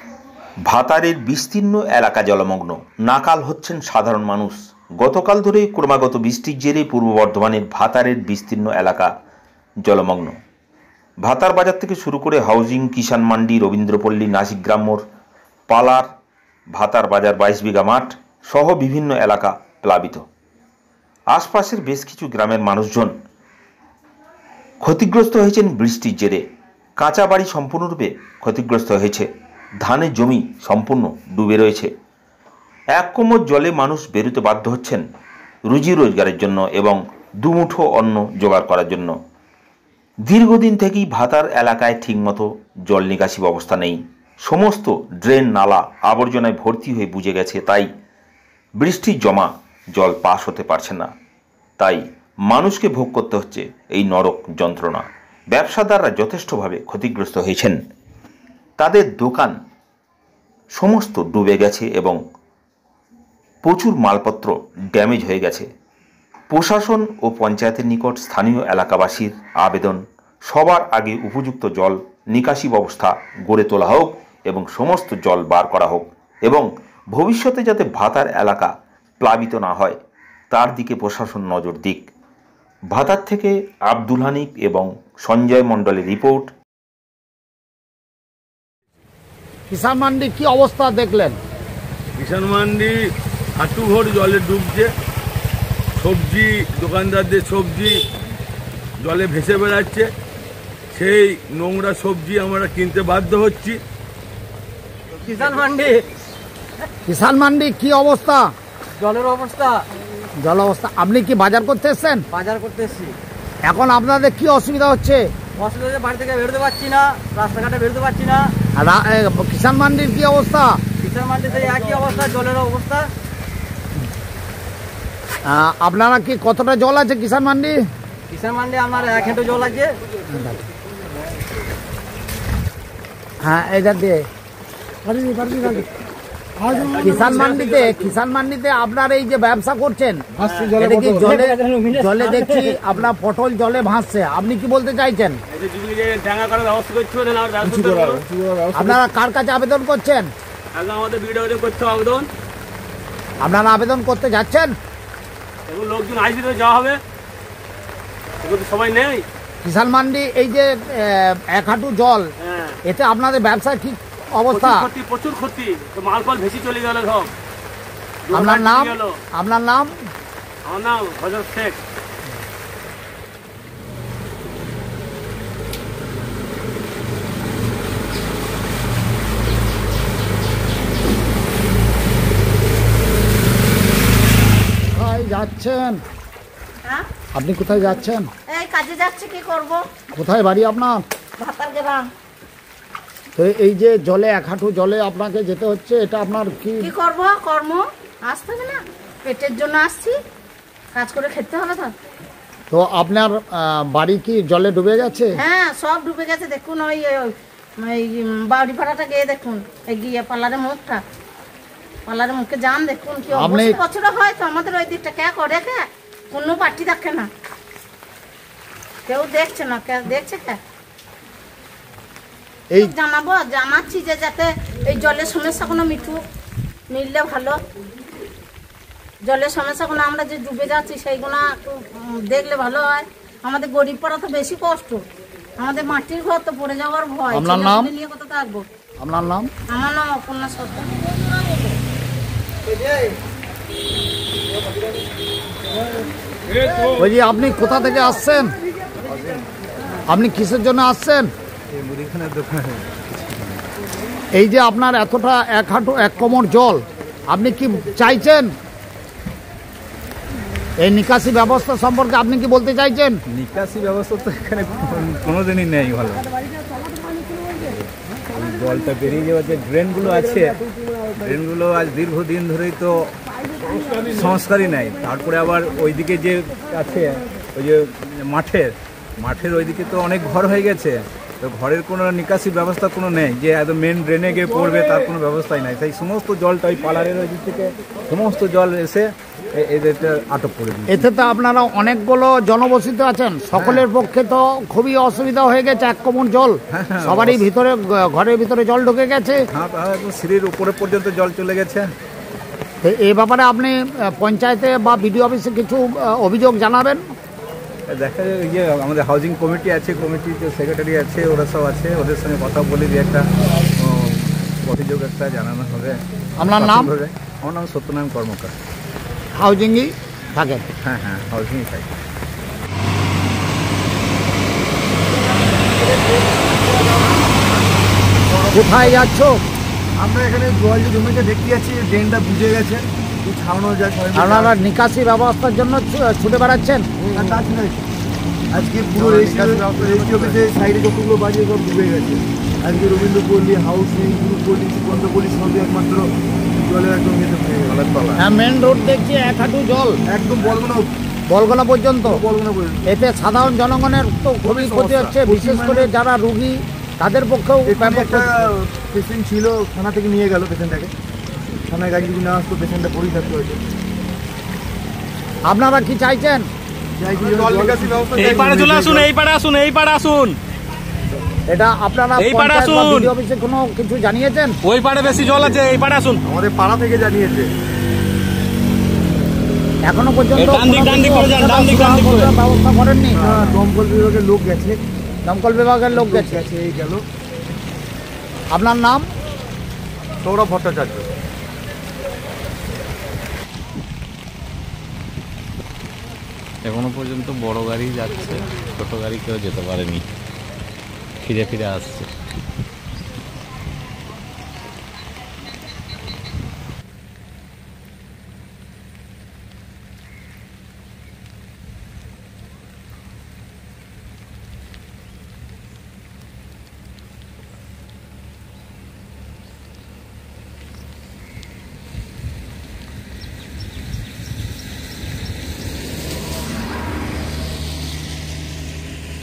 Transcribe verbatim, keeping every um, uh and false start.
ভাতারের বিস্তীর্ণ এলাকা জলমগ্ন, নাকাল হচ্ছেন সাধারণ মানুষ। গতকাল ধরে ক্রমাগত বৃষ্টির জেরে পূর্ব বর্ধমানের ভাতারের বিস্তীর্ণ এলাকা জলমগ্ন। ভাতার বাজার থেকে শুরু করে হাউজিং, কিষাণ মান্ডি, রবীন্দ্রপল্লী, নাসিকগ্রাম মোড়, পালার, ভাতার বাজার বাইশ বিঘা মাঠ সহ বিভিন্ন এলাকা প্লাবিত। আশপাশের বেশ কিছু গ্রামের মানুষজন ক্ষতিগ্রস্ত হয়েছেন বৃষ্টির জেরে। কাঁচা বাড়ি সম্পূর্ণরূপে ক্ষতিগ্রস্ত হয়েছে, ধানের জমি সম্পূর্ণ ডুবে রয়েছে। এক কোমর জলে মানুষ বেরোতে বাধ্য হচ্ছেন রুজি রোজগারের জন্য এবং দুমুঠো অন্ন জোগাড় করার জন্য। দীর্ঘদিন থেকেই ভাতার এলাকায় ঠিকমতো জল নিকাশি ব্যবস্থা নেই। সমস্ত ড্রেন, নালা আবর্জনায় ভর্তি হয়ে বুজে গেছে, তাই বৃষ্টির জমা জল পাস হতে পারছে না। তাই মানুষকে ভোগ করতে হচ্ছে এই নরক যন্ত্রণা। ব্যবসাদাররা যথেষ্টভাবে ক্ষতিগ্রস্ত হয়েছেন, তাদের দোকান সমস্ত ডুবে গেছে এবং প্রচুর মালপত্র ড্যামেজ হয়ে গেছে। প্রশাসন ও পঞ্চায়েতের নিকট স্থানীয় এলাকাবাসীর আবেদন, সবার আগে উপযুক্ত জল নিকাশি ব্যবস্থা গড়ে তোলা হোক এবং সমস্ত জল বার করা হোক এবং ভবিষ্যতে যাতে ভাতার এলাকা প্লাবিত না হয় তার দিকে প্রশাসন নজর দিক। ভাতার থেকে আব্দুল হানিফ এবং সঞ্জয় মণ্ডলের রিপোর্ট। কিষাণ মান্ডি কি অবস্থা দেখলেন? কিষাণ মান্ডি হাঁটু ভোর জলে ডুবছে, সবজি দোকানদারদের সবজি জলে ভেসে বেড়াচ্ছে। সেই নোংরা সবজি আমরা কিনতে বাধ্য হচ্ছি। কিষাণ মান্ডি কিষাণ মান্ডি কি অবস্থা? জলের অবস্থা জল অবস্থা। আপনি কি বাজার করতে এসছেন? বাজার করতে এসছি। এখন আপনাদের কি অসুবিধা হচ্ছে? অসুবিধা হচ্ছে, বাড়ি থেকে বেরোতে পারছি না, রাস্তাঘাটে বেরোতে পারছি না। আর এ, কিষাণ মান্ডির কি অবস্থা? কিষাণ মান্ডিতে একই অবস্থা, জলের অবস্থা। আহ, আপনারা কি কতটা জল আছে কিষাণ মান্ডি? কিষাণ মান্ডি আমার এক হেঁটে জল আছে। হ্যাঁ, এইটা দিয়ে কিষাণ মান্ডিতে কিষাণ মান্ডিতে আপনার এই যে ব্যবসা করছেন, এটা কি জলে জলে দেখছি আপনার পটল জলে ভাসছে, আপনি কি বলতে চাইছেন? আপনারা কার কাছে আবেদন করছেন? আপনারা আবেদন করতে যাচ্ছেন? লোকজন আসবে, যাওয়া হবে, সবাই নেই। কিষাণ মান্ডি এই যে এক হাঁটু জল, এতে আপনাদের ব্যবসার কি অবস্থা? প্রচুর ক্ষতি, মাল ফাল ভেসে চলে গেল সব। আপনার নাম? আপনার নাম? আমার নাম হযরত শেখ। কোথায় যাচ্ছেন? হ্যাঁ, আপনি কোথায় যাচ্ছেন? এই কাজে যাচ্ছি, কি করব? কোথায় বাড়ি আপনার? ভাতার গ্রাম। তো এই যে জলে এক হাঁটু জলে আপনাকে যেতে হচ্ছে, এটা আপনার কি কি করব? কর্ম আসতে হবে না, পেটের জন্য আসছি, কাজ করে খেতে হবে তো। তো আপনার বাড়ি কি জলে ডুবে গেছে? হ্যাঁ, সব ডুবে গেছে। দেখুন ওই ওই বাউরি পাড়াটা গিয়ে দেখুন, এগিয়ে পার্লারের মুখটা, পার্লারের মুখে যান, দেখুন কি অবস্থা। বছর হয় তো আমাদের ওই দিকটা কে করে, কে কোনো পার্টি দেখে না, কেউ দেখছে না, কে দেখছে কে? এই জানাবো, জানাচ্ছি যে যাতে এই জলের সমস্যা কোনো মিটুক, মিললে ভালো। জলের সমস্যা কোনো আমরা যে ডুবে যাচ্ছি সেইগুলো দেখলে ভালো হয়। আমাদের গরিব পাড়া তো বেশি কষ্ট, আমাদের মাটির ঘর তো পড়ে যাওয়ার ভয়। আপনার নাম? নিয়ে কত থাকবো? আপনার নাম? আমার নাম অপর্ণা সরকার। ওই যে আপনি কোথা থেকে আসছেন? আপনি কিসের জন্য আসছেন? এই যে আপনার এতটা এক হাঁটু এক কোমর জল, আপনি কি চাইছেন? এই নিকাশি ব্যবস্থা সম্পর্কে আপনি কি বলতে চাইছেন? নিকাশি ব্যবস্থা তো এখানে কোনোদিনই নেই ভালো। জলটা বেরিয়ে যাওয়ার যে ড্রেনগুলো আছে, ড্রেনগুলো আজ দীর্ঘদিন ধরেই তো সংস্কারই নাই। তারপরে আবার ওইদিকে যে আছে ওই যে মাঠের মাঠের ওইদিকে তো অনেক ঘর হয়ে গেছে, তো ঘরের কোনো নিকাশি ব্যবস্থা কোনো নেই যে একদম মেন ড্রেনে গিয়ে পড়বে, তার কোনো ব্যবস্থাই নাই। তাই সমস্ত জলটা ওই পালারের ওই দিক থেকে সমস্ত জল এসে এ- এদেরটা আটক করে দিচ্ছে। এতে তো আপনারা অনেকগুলো জনবসিত আছেন, সকলের পক্ষে তো খুবই অসুবিধা হয়ে গেছে। এক কোমর জল সবারই ভিতরে, ঘরের ভিতরে জল ঢুকে গেছে। হ্যাঁ, একদম সিঁড়ির উপরে পর্যন্ত জল চলে গেছে। তো এই ব্যাপারে আপনি আহ, পঞ্চায়েতে বা বিডিও অফিসে কিছু আহ, অভিযোগ জানাবেন? দেখা যায় যে আমাদের হাউজিং কমিটি আছে, কমিটির যে সেক্রেটারি আছে, ওরা সব আছে, ওদের সঙ্গে কথা বলে দিয়ে একটা উম, অভিযোগ একটা জানানো হবে। আপনার নাম? প্রাথমিকভাবে আমার নাম সত্যনারায়ণ কর্মকার। হাউজিংই থাকেন? হ্যাঁ হ্যাঁ, হাউজিংই থাকি। কোথায় যাচ্ছ? আমরা এখানে জল যে জমিতে দেখতে যাচ্ছি, ড্রেনটা বুঝে গেছে, ছাড়ানো যায়। আপনারা নিকাশি ব্যবস্থার জন্য ছু- ছুটে বেড়াচ্ছেন? আর কাজ নাই, আজকে পুরো রেজিস্ট্রি অফিসে সাইডে যতগুলো বাজে সব ডুবে গেছে। আজকে রবীন্দ্র পল্লী, হাউসিং, গুরু পল্লী, সুগন্ধ পল্লী সবই একমাত্র জলের একদম গেছে জলের তলা। হ্যাঁ, মেন রোড দেখছি এক হাঁটু জল, একদম বলগুলো বলগোনা পর্যন্ত। বলগুলো পর্যন্ত। এতে সাধারণ জনগণের তো খুবই ক্ষতি হচ্ছে, বিশেষ করে যারা রুগী তাদের পক্ষেও এখানে ব্যাপক একটা ক্ষতি। পেশেন্ট ছিল, থানা থেকে নিয়ে গেল পেশেন্টটাকে, থানায় গাড়ি যদি না আসতো পেশেন্টটা পড়েই থাকতে হয়েছে। আপনারা কি চাইছেন? এই পাড়ে চলে আসুন, এই পাড়ে আসুন, এই পাড়ে আসুন। এটা আপনারা এই পাড়ে পঞ্চায়েত বা আসুন। বিডিও অফিসে কোনো কিছু জানিয়েছেন? ওই পাড়ে বেশি জল আছে, এই পাড়ে আসুন। আমাদের পাড়া থেকে জানিয়েছে। এখনো পর্যন্ত এই ডান দিক, কোনো ডান দিক কিছু করে যান, ডান দিক, ডান দিক করে। অফিসাররা ব্যবস্থা করেননি? না, দমকল বিভাগের লোক গেছে, দমকল বিভাগের লোক গেছে। গেছে এই গেল। আপনার নাম? সৌরভ ভট্টাচার্য। এখনো পর্যন্ত বড় গাড়ি যাচ্ছে, ছোট গাড়ি কেউ যেতে পারেনি, ফিরে ফিরে আসছে।